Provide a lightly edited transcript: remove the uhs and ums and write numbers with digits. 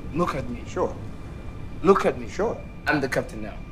Look at me. Sure. Look at me. Sure. I'm the captain now.